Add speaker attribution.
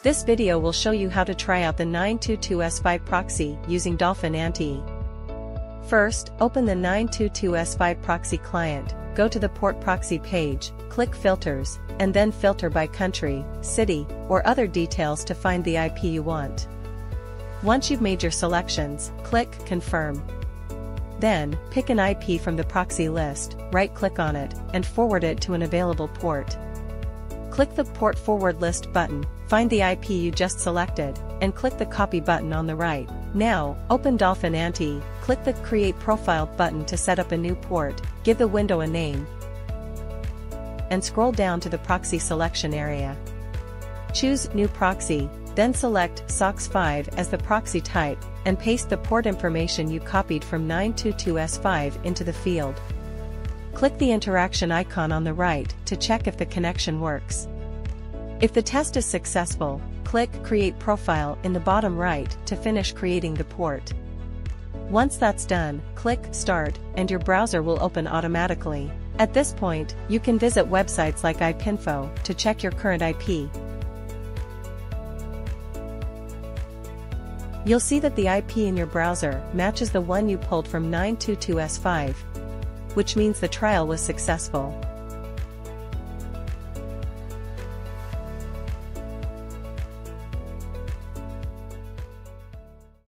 Speaker 1: This video will show you how to try out the 922S5 proxy using Dolphin Anty. First, open the 922S5 proxy client, go to the port proxy page, click Filters, and then filter by country, city, or other details to find the IP you want. Once you've made your selections, click Confirm. Then, pick an IP from the proxy list, right-click on it, and forward it to an available port. Click the Port Forward List button, find the IP you just selected, and click the Copy button on the right. Now, open Dolphin Anty, click the Create Profile button to set up a new port, give the window a name, and scroll down to the proxy selection area. Choose New Proxy, then select SOX5 as the proxy type, and paste the port information you copied from 922S5 into the field. Click the interaction icon on the right to check if the connection works. If the test is successful, click Create Profile in the bottom right to finish creating the port. Once that's done, click Start, and your browser will open automatically. At this point, you can visit websites like IPinfo to check your current IP. You'll see that the IP in your browser matches the one you pulled from 922S5, which means the trial was successful.